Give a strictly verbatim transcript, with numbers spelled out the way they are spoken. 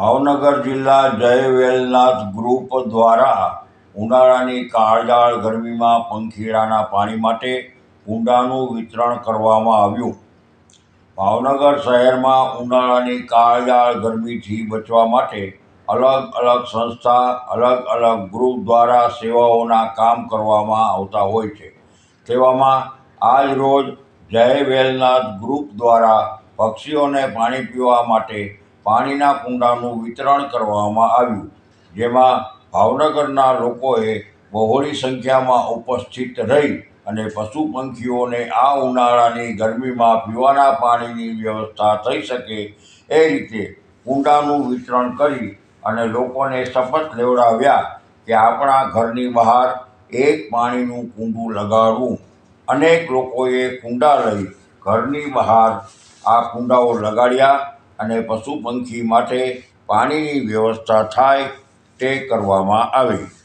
ભાવનગર જિલ્લા જય વેલનાથ ગ્રુપ દ્વારા ઉનાળાની કાળઝાળ ગરમીમાં પંખીડાના પાણી માટે કુંડાનું વિતરણ કરવામાં આવ્યું। ભાવનગર શહેરમાં ઉનાળાની કાળઝાળ ગરમીથી બચવા માટે અલગ અલગ સંસ્થા અલગ અલગ ગ્રુપ દ્વારા સેવાઓના કામ કરવામાં આવતા હોય છે। તેવામાં આજ રોજ જય વેલનાથ ગ્રુપ દ્વારા પક્ષીઓને પાણી પીવા માટે પાણીના કુંડાનું વિતરણ કરવામાં આવ્યું, જેમાં ભાવનગરના લોકોએ બહોળી સંખ્યામાં ઉપસ્થિત રહી અને પશુ પંખીઓને આ ઉનાળાની ગરમીમાં પીવાના પાણીની વ્યવસ્થા થઈ શકે એ રીતે કુંડાનું વિતરણ કરી અને લોકોને શપથ લેવડાવ્યા કે આપણા ઘરની બહાર એક પાણીનું કુંડું લગાડવું। અનેક લોકોએ કુંડા લઈ ઘરની બહાર આ કુંડાઓ લગાડ્યા અને પશુ પંખી માટે પાણીની વ્યવસ્થા થાય તે કરવામાં આવી।